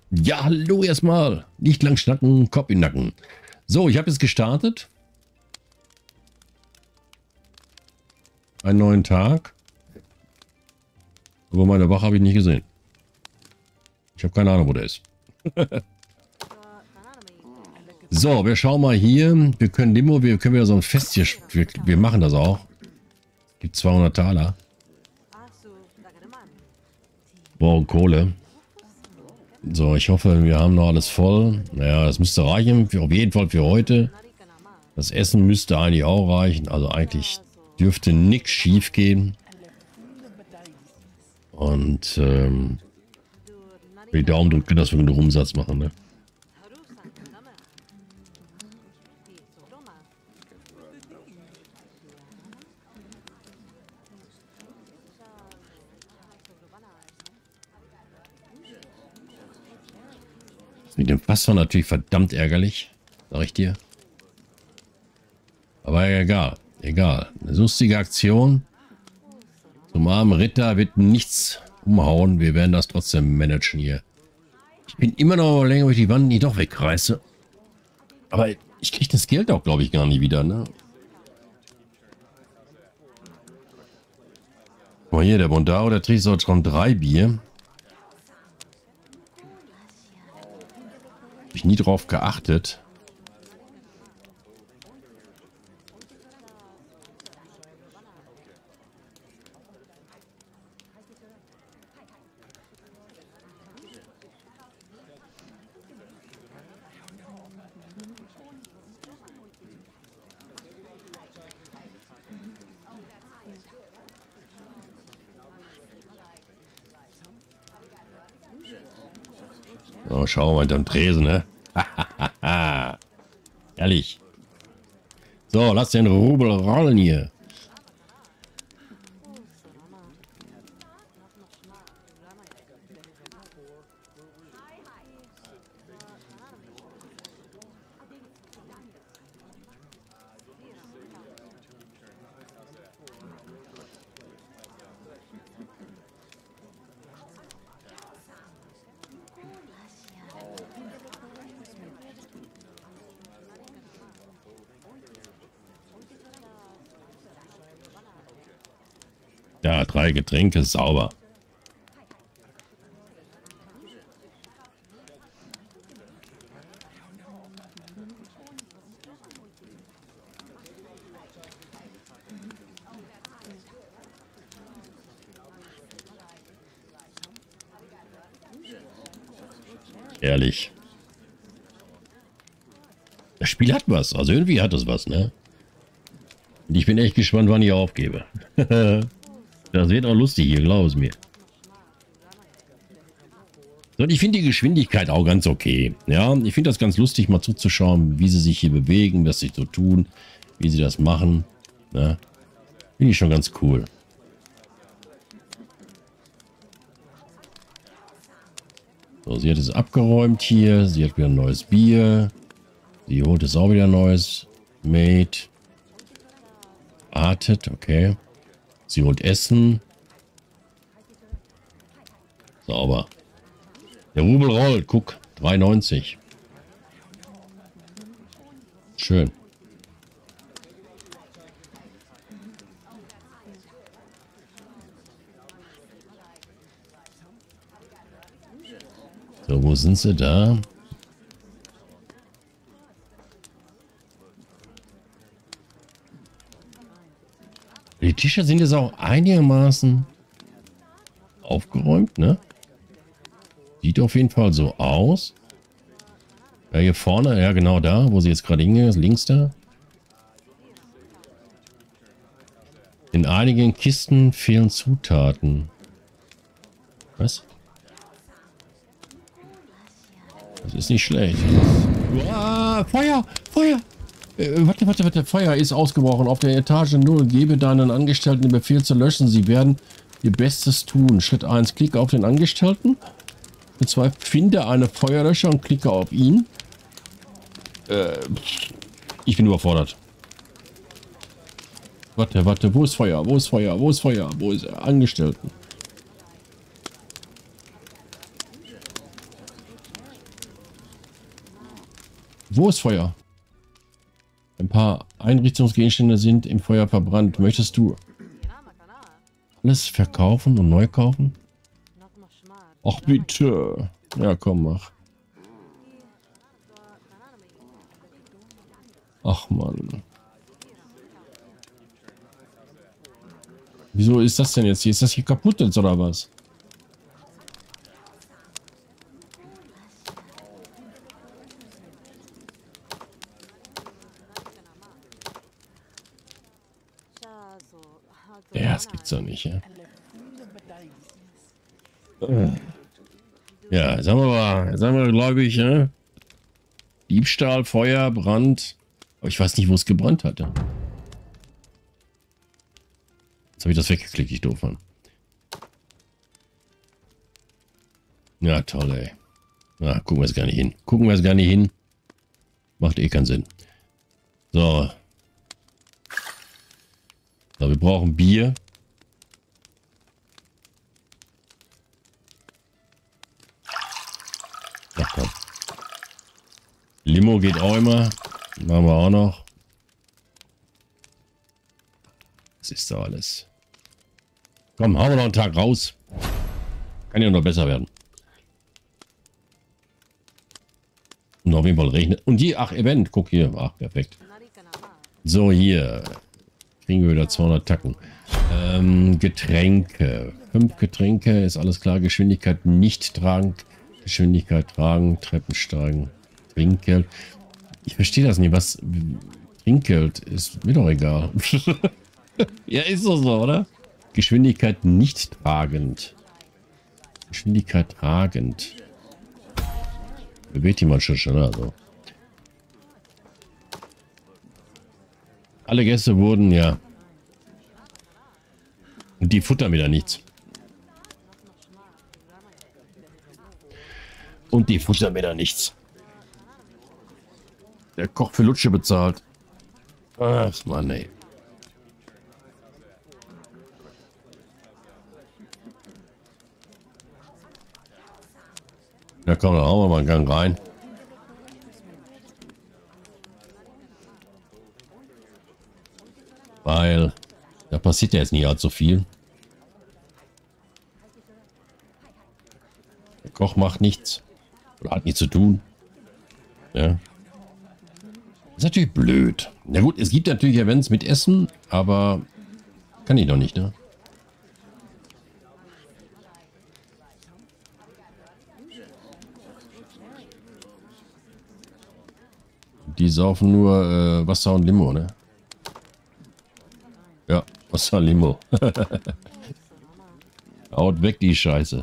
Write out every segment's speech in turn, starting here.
Ja, hallo erstmal. Nicht lang schnacken, Kopf in den Nacken. So, ich habe jetzt gestartet. Einen neuen Tag. Aber meine Wache habe ich nicht gesehen. Ich habe keine Ahnung, wo der ist. So, wir schauen mal hier. Wir können Limo, wir können wieder so ein Fest hier. Wir machen das auch. Gibt 200 Taler. Brauchen Kohle. So, ich hoffe, wir haben noch alles voll. Naja, das müsste reichen. Auf jeden Fall für heute. Das Essen müsste eigentlich auch reichen. Also eigentlich dürfte nichts schief gehen. Und die Daumen drücken, dass wir genug Umsatz machen, ne? Mit dem Fass war natürlich verdammt ärgerlich, sag ich dir. Aber egal, egal. Eine lustige Aktion. Zum armen Ritter wird nichts umhauen. Wir werden das trotzdem managen hier. Ich bin immer noch länger, ob ich die Wand nicht doch wegreiße. Aber ich kriege das Geld auch, glaube ich, gar nicht wieder, ne? Guck mal hier, der Bondaro, der trinkt so schon 3 Bier. Habe ich nie drauf geachtet. So, schauen wir mal hinterm Tresen, ne? Ehrlich. So, lass den Rubel rollen hier. Ja, 3 Getränke, sauber. Ehrlich. Das Spiel hat was. Also irgendwie hat es was, ne? Und ich bin echt gespannt, wann ich aufgebe. Das wird auch lustig hier, glaub es mir. So, und ich finde die Geschwindigkeit auch ganz okay. Ja, ich finde das ganz lustig, mal zuzuschauen, wie sie sich hier bewegen, was sie so tun, wie sie das machen. Ne? Finde ich schon ganz cool. So, sie hat es abgeräumt hier. Sie hat wieder ein neues Bier. Sie holt es auch wieder ein neues. Made. Wartet, okay. Sie holt Essen. Sauber. Der Rubel rollt. Guck. 3,90. Schön. So, wo sind sie da? Die Tische sind jetzt auch einigermaßen aufgeräumt, ne? Sieht auf jeden Fall so aus. Ja, hier vorne, ja genau da, wo sie jetzt gerade hingegangen ist, links da. In einigen Kisten fehlen Zutaten. Was? Das ist nicht schlecht. Ah, Feuer! Feuer! Warte, Feuer ist ausgebrochen. Auf der Etage 0. Gebe deinen Angestellten den Befehl zu löschen. Sie werden ihr Bestes tun. Schritt 1. Klicke auf den Angestellten. Schritt 2. Finde eine Feuerlöscher und klicke auf ihn. Ich bin überfordert. Warte. Wo ist Feuer? Wo ist Feuer? Wo ist Feuer? Wo ist Angestellten? Wo ist Feuer? Ein paar Einrichtungsgegenstände sind im Feuer verbrannt. Möchtest du alles verkaufen und neu kaufen? Ach bitte. Ja, komm, mach. Ach Mann. Wieso ist das denn jetzt hier? Ist das hier kaputt jetzt oder was? Ja, das gibt's doch nicht, ja. Ja, jetzt haben wir, glaube ich, ne? Diebstahl, Feuer, Brand. Aber ich weiß nicht, wo es gebrannt hatte. Jetzt habe ich das weggeklickt, ich doof an. Ja, toll, ey. Na, gucken wir es gar nicht hin. Gucken wir es gar nicht hin. Macht eh keinen Sinn. So. So, wir brauchen Bier. Ach komm. Limo geht auch immer. Machen wir auch noch. Das ist doch alles. Komm, hauen wir noch einen Tag raus. Kann ja noch besser werden. Und auf jeden Fall regnet. Und hier, ach, Event. Guck hier. Ach, perfekt. So, hier. Kriegen wir wieder 200 Tacken. Getränke. 5 Getränke. Ist alles klar. Geschwindigkeit nicht tragen. Geschwindigkeit tragen. Treppen steigen. Trinkgeld. Ich verstehe das nicht. Was? Trinkgeld ist mir doch egal. Ja, ist doch so, oder? Geschwindigkeit nicht tragend. Geschwindigkeit tragend. Bewegt jemand schon schneller, also. Alle Gäste wurden, ja. Und die futtern wieder nichts. Und die futtern wieder nichts. Der Koch für Lutsche bezahlt. Ach Mann, ey. Ja komm, da hauen wir mal einen Gang rein. Weil da passiert ja jetzt nicht allzu viel. Der Koch macht nichts. Oder hat nichts zu tun. Ja. Das ist natürlich blöd. Na gut, es gibt natürlich Events mit Essen, aber kann ich doch nicht, ne? Die saufen nur Wasser und Limo, ne? Ja, Wasser, Limo. Haut weg die Scheiße.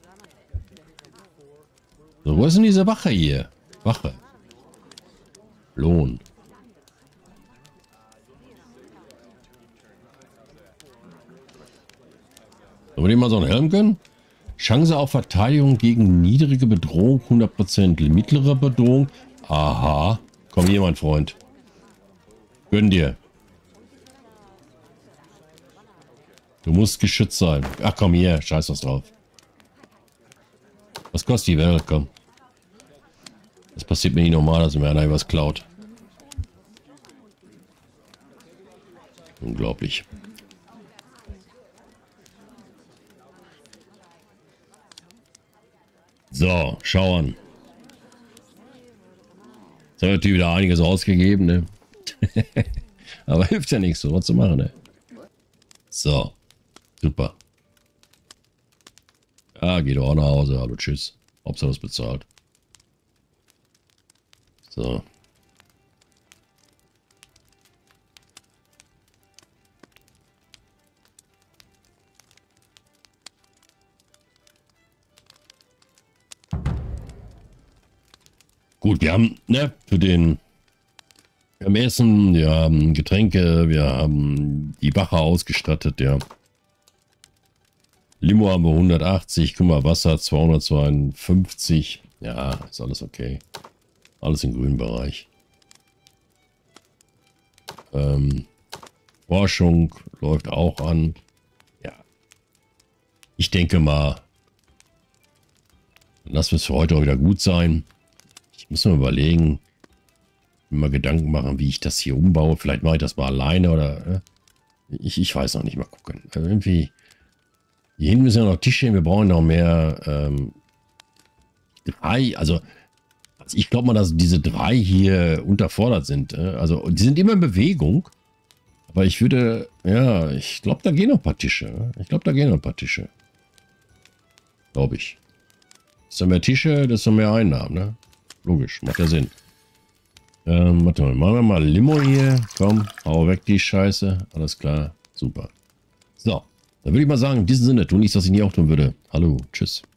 So, wo ist denn diese Wache hier? Wache. Lohn. Sollen wir dem mal so einen Helm gönnen? Chance auf Verteidigung gegen niedrige Bedrohung 100%. Mittlere Bedrohung. Aha. Komm hier, mein Freund. Gönn dir. Du musst geschützt sein. Ach komm hier. Scheiß was drauf. Was kostet die Welt? Komm. Das passiert mir nicht normal, dass mir einer was klaut. Unglaublich. So, schauen. Jetzt haben wir natürlich wieder einiges ausgegeben, ne? Aber hilft ja nichts, so was zu machen, ne? So. Super. Ja, geht auch nach Hause. Hallo, tschüss. Hauptsache das bezahlt. So. Gut, wir haben, ne, wir haben Essen, wir haben Getränke, wir haben die Wache ausgestattet, ja. Limo haben wir 180, guck mal, Wasser 252. Ja, ist alles okay. Alles im grünen Bereich. Forschung läuft auch an. Ja. Ich denke mal, lassen wir es für heute auch wieder gut sein. Ich muss mal überlegen, Mal Gedanken machen, wie ich das hier umbaue. Vielleicht mache ich das mal alleine oder ich weiß noch nicht, mal gucken. Also irgendwie, hier hinten müssen ja noch Tische hin, wir brauchen noch mehr 3, also ich glaube mal, dass diese 3 hier unterfordert sind. Also die sind immer in Bewegung. Aber ich würde, ja, ich glaube, da gehen noch ein paar Tische. Ich glaube, da gehen noch ein paar Tische. Glaube ich. Desto mehr Tische, desto mehr Einnahmen, ne? Logisch, macht ja Sinn. Warte mal, machen wir mal Limo hier. Komm, hau weg die Scheiße. Alles klar, super. So, dann würde ich mal sagen, in diesem Sinne, tu nichts, was ich nie auch tun würde. Hallo, tschüss.